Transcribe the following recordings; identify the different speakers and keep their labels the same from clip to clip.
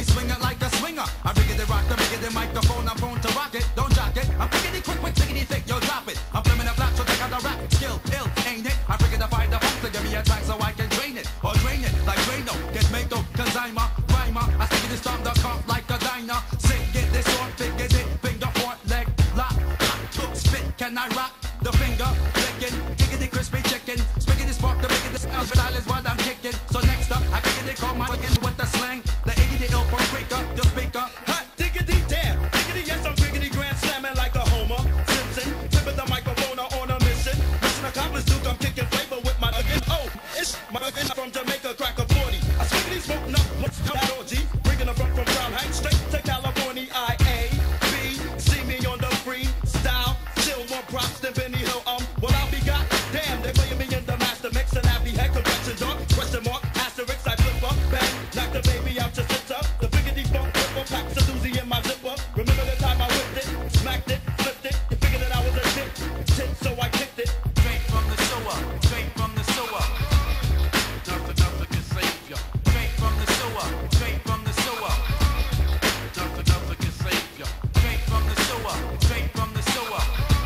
Speaker 1: swing it like a swinger. I rigged the rock, the bigger the microphone, I'm prone to rock it. Don't jock it, I'm pickety quick, pickety thick, yo drop it. I'm flipping the flat, so check out the rap skill, ill, ain't it? I rigged the fight the funk to give me a track so I can drain it. Or drain it like Drano, get Mako, cause I'm a rhymer. I stick this stomp the comp like a diner. Sick, get this on, figure it, finger, point, leg, lock. Hook, spit, can I rock? The finger, licking, giggity crispy chicken. Spiggity spark, the bigger the sound, but is what I'm kicking. So next up, I kick it, call my again with the slang. The 80 ill from breaker, the speaker.
Speaker 2: Hot diggity damn, diggity yes, I'm diggity grand slamming like a Homer Simpson. Flipping the microphone on a mission. Mission accomplished, Duke, I'm kicking flavor with my again. Oh, it's my again from Jamaica, crack a 40. I swiggity smoking up, what's that orgy? Bringing the front from Crown Heights straight to California, I.A.B. See me on the free style, chill more props than Benny Hill. Well, I'll be got damn, they playing me in the master mix and happy head complexion dark. Question mark, asterisk, I flip up, bang, knock the baby out your sister. The biggity funk, flipper, packs a doozy in my zipper. Remember the time I whipped it, smacked it, flipped it. You figured that I was a tit, so I kicked it.
Speaker 1: Straight from the sewer, straight from the sewer.
Speaker 3: Nothing can save ya.
Speaker 1: Straight from the sewer, straight from the sewer.
Speaker 3: Nothing can save ya.
Speaker 1: Straight from the sewer, straight from the sewer.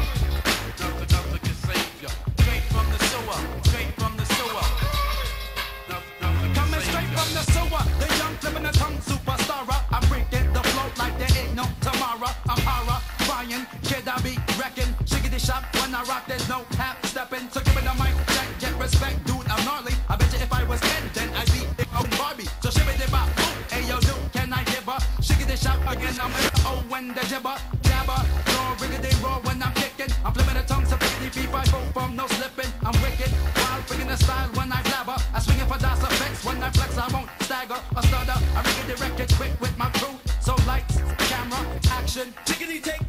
Speaker 3: Nothing can save ya.
Speaker 1: Straight from the sewer, straight from the sewer.
Speaker 3: Nothing can
Speaker 1: Coming
Speaker 3: save
Speaker 1: straight
Speaker 3: ya.
Speaker 1: from the sewer, the young flipping the tongue superstar. I'm breaking the float like there ain't no tomorrow. I'm horrifying, kid I be wrecking. Shiggity shop when I rock, there's no half stepping. So give me the mic, check, get respect, dude. I'm gnarly. I bet you if I was 10, then I'd be a Barbie. So shibbity bop, boom, hey yo, dude, can I give her? Shiggity shop again, I'm in the O when the jibber, jabber. No riggedy raw when I'm kicking. I'm flipping the tongue, so piggity beef, I go from no slipping. I'm wicked, while friggin' the style when I blabber. I swing it for DOS effects when I flex, I won't stagger or stutter. I riggedy wreck it quick with my crew. So lights, camera, action.
Speaker 2: Tickety take